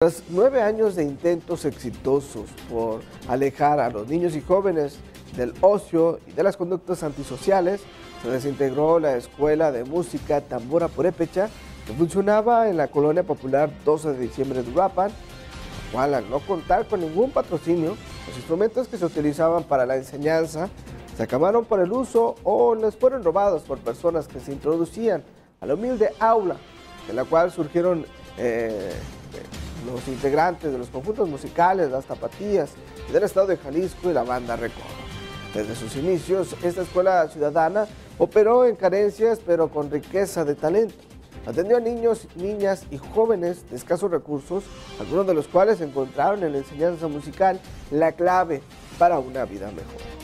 Tras 9 años de intentos exitosos por alejar a los niños y jóvenes del ocio y de las conductas antisociales, se desintegró la Escuela de Música Tambora Purépecha, que funcionaba en la colonia popular 12 de diciembre de Uruapan, la cual, al no contar con ningún patrocinio, los instrumentos que se utilizaban para la enseñanza se acabaron por el uso o les fueron robados por personas que se introducían a la humilde aula, de la cual surgieron los integrantes de los conjuntos musicales, las tapatías del estado de Jalisco y la banda Recodo. Desde sus inicios, esta escuela ciudadana operó en carencias, pero con riqueza de talento. Atendió a niños, niñas y jóvenes de escasos recursos, algunos de los cuales encontraron en la enseñanza musical la clave para una vida mejor.